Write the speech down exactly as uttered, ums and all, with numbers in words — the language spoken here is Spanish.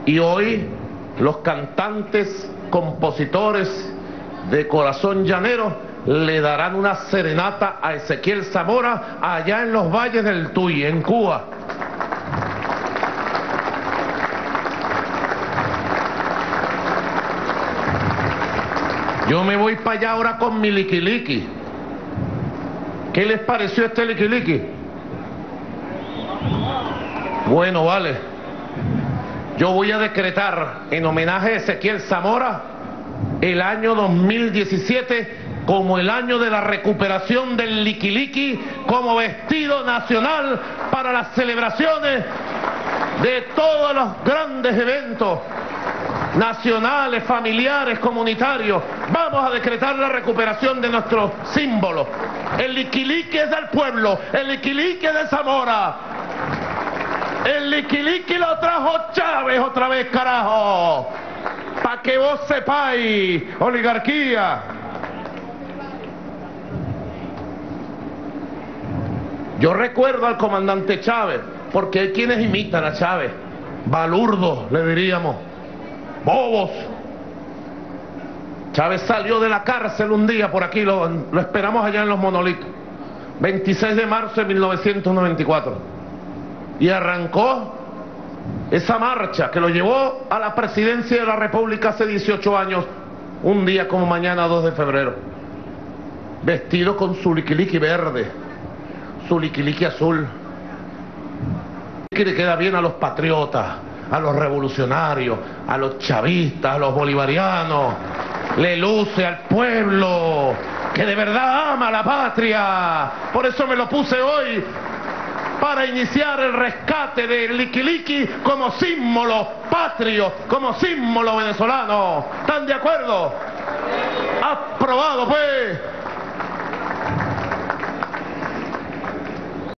Y hoy los cantantes, compositores de corazón llanero le darán una serenata a Ezequiel Zamora allá en los valles del Tuy, en Cuba. Yo me voy para allá ahora con mi liquiliqui. ¿Qué les pareció este liquiliqui? Bueno, vale. Yo voy a decretar en homenaje a Ezequiel Zamora el año dos mil diecisiete como el año de la recuperación del liquiliqui como vestido nacional para las celebraciones de todos los grandes eventos nacionales, familiares, comunitarios. Vamos a decretar la recuperación de nuestros símbolos. El liquiliqui es del pueblo, el liquiliqui es de Zamora. El liquiliqui lo trajo Chávez otra vez, carajo. Pa' que vos sepáis, oligarquía. Yo recuerdo al comandante Chávez, porque hay quienes imitan a Chávez. Balurdos, le diríamos. Bobos. Chávez salió de la cárcel un día por aquí, lo, lo esperamos allá en Los Monolitos, veintiséis de marzo de mil novecientos noventa y cuatro, y arrancó esa marcha que lo llevó a la presidencia de la República hace dieciocho años, un día como mañana, dos de febrero, vestido con su liquiliqui verde, su liquiliqui azul, que le queda bien a los patriotas, a los revolucionarios, a los chavistas, a los bolivarianos, le luce al pueblo que de verdad ama la patria. Por eso me lo puse hoy, para iniciar el rescate del liquiliqui como símbolo patrio, como símbolo venezolano. ¿Están de acuerdo? Aprobado, pues.